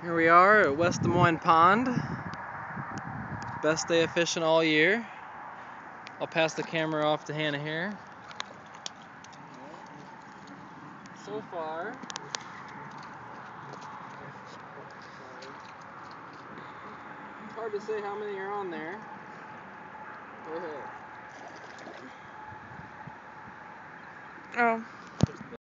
Here we are at West Des Moines Pond. Best day of fishing all year. I'll pass the camera off to Hannah here. So far, it's hard to say how many are on there. Go ahead. Oh.